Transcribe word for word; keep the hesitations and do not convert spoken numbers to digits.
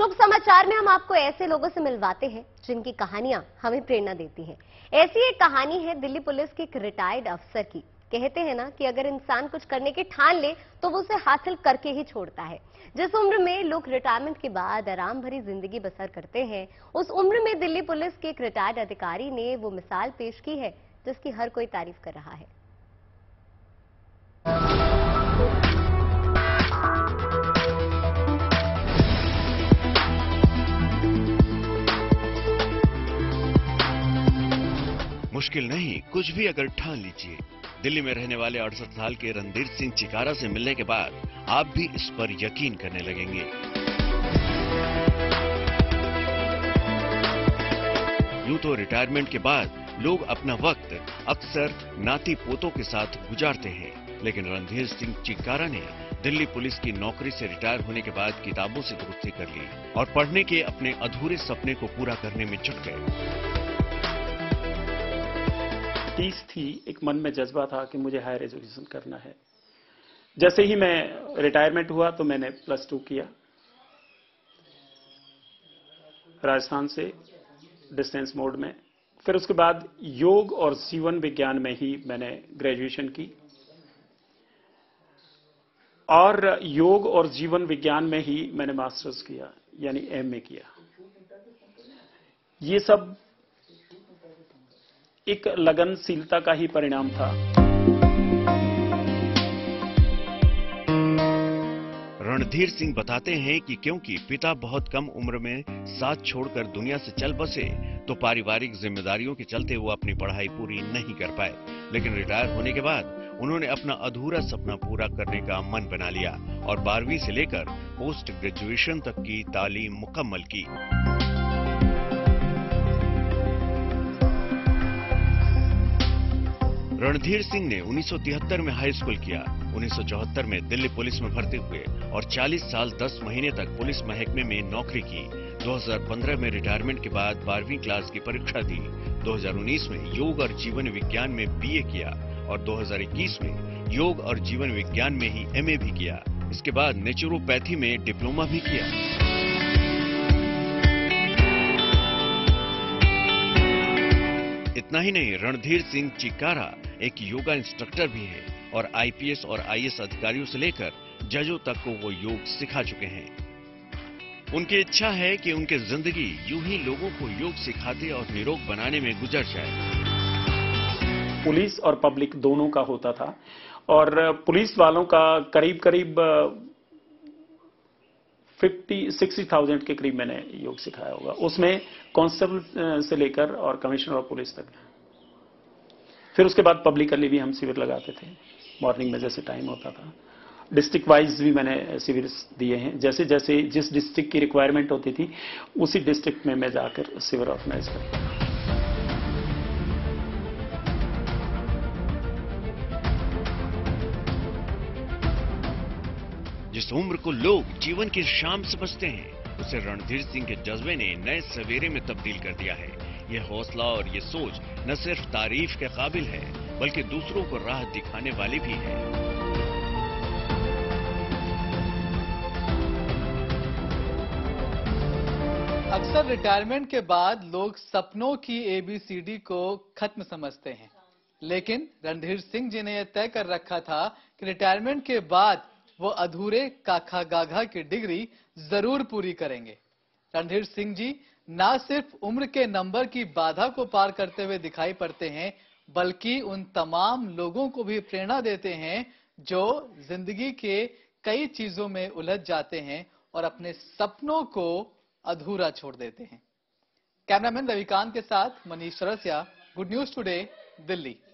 शुभ समाचार में हम आपको ऐसे लोगों से मिलवाते हैं जिनकी कहानियां हमें प्रेरणा देती हैं। ऐसी एक कहानी है दिल्ली पुलिस के एक रिटायर्ड अफसर की। कहते हैं ना कि अगर इंसान कुछ करने की ठान ले तो वो उसे हासिल करके ही छोड़ता है। जिस उम्र में लोग रिटायरमेंट के बाद आराम भरी जिंदगी बसर करते हैं, उस उम्र में दिल्ली पुलिस के एक रिटायर्ड अधिकारी ने वो मिसाल पेश की है जिसकी हर कोई तारीफ कर रहा है। मुश्किल नहीं, कुछ भी अगर ठान लीजिए। दिल्ली में रहने वाले अड़सठ साल के रणधीर सिंह चिकारा से मिलने के बाद आप भी इस पर यकीन करने लगेंगे। यूं तो रिटायरमेंट के बाद लोग अपना वक्त अक्सर नाती पोतों के साथ गुजारते हैं, लेकिन रणधीर सिंह चिकारा ने दिल्ली पुलिस की नौकरी से रिटायर होने के बाद किताबों से दोस्ती कर ली और पढ़ने के अपने अधूरे सपने को पूरा करने में जुट गए। तीस थी, एक मन में जज्बा था कि मुझे हायर एजुकेशन करना है। जैसे ही मैं रिटायरमेंट हुआ तो मैंने प्लस टू किया राजस्थान से डिस्टेंस मोड में। फिर उसके बाद योग और जीवन विज्ञान में ही मैंने ग्रेजुएशन की और योग और जीवन विज्ञान में ही मैंने मास्टर्स किया, यानी एमए किया। ये सब एक लगनशीलता का ही परिणाम था। रणधीर सिंह बताते हैं कि क्योंकि पिता बहुत कम उम्र में साथ छोड़कर दुनिया से चल बसे, तो पारिवारिक जिम्मेदारियों के चलते वो अपनी पढ़ाई पूरी नहीं कर पाए। लेकिन रिटायर होने के बाद उन्होंने अपना अधूरा सपना पूरा करने का मन बना लिया और बारहवीं से लेकर पोस्ट ग्रेजुएशन तक की तालीम मुकम्मल की। रणधीर सिंह ने उन्नीस सौ तिहत्तर में हाई स्कूल किया, उन्नीस सौ चौहत्तर में दिल्ली पुलिस में भर्ती हुए और चालीस साल दस महीने तक पुलिस महकमे में नौकरी की। दो हज़ार पंद्रह में रिटायरमेंट के बाद बारहवीं क्लास की परीक्षा दी। दो हज़ार उन्नीस में योग और जीवन विज्ञान में बीए किया और दो हज़ार इक्कीस में योग और जीवन विज्ञान में ही एमए भी किया। इसके बाद नेचुरोपैथी में डिप्लोमा भी किया। इतना ही नहीं, रणधीर सिंह चिकारा एक योगा इंस्ट्रक्टर भी है और आईपीएस और आईएएस अधिकारियों से लेकर जजों तक को वो योग सिखा चुके हैं। उनकी इच्छा है कि उनकी जिंदगी यूं ही लोगों को योग सिखाते और निरोग बनाने में गुजर जाए। पुलिस और पब्लिक दोनों का होता था और पुलिस वालों का करीब करीब फिफ्टी सिक्सटी थाउजेंड के करीब मैंने योग सिखाया होगा। उसमें कांस्टेबल से लेकर और कमिश्नर ऑफ पुलिस तक। फिर उसके बाद पब्लिकली भी हम शिविर लगाते थे, मॉर्निंग में जैसे टाइम होता था। डिस्ट्रिक्ट वाइज भी मैंने शिविर दिए हैं, जैसे जैसे जिस डिस्ट्रिक्ट की रिक्वायरमेंट होती थी उसी डिस्ट्रिक्ट में मैं जाकर शिविर ऑर्गेनाइज करता। जिस उम्र को लोग जीवन की शाम समझते हैं, उसे रणधीर सिंह के जज्बे ने नए सवेरे में तब्दील कर दिया है। यह हौसला और ये सोच न सिर्फ तारीफ के काबिल है, बल्कि दूसरों को राह दिखाने वाली भी है। अक्सर रिटायरमेंट के बाद लोग सपनों की एबीसीडी को खत्म समझते हैं, लेकिन रणधीर सिंह जी ने यह तय कर रखा था कि रिटायरमेंट के बाद वो अधूरे काखा गाघा की डिग्री जरूर पूरी करेंगे। रणधीर सिंह जी न सिर्फ उम्र के नंबर की बाधा को पार करते हुए दिखाई पड़ते हैं, बल्कि उन तमाम लोगों को भी प्रेरणा देते हैं जो जिंदगी के कई चीजों में उलझ जाते हैं और अपने सपनों को अधूरा छोड़ देते हैं। कैमरामैन रविकांत के साथ Manish Sarsiya, good news today, Delhi.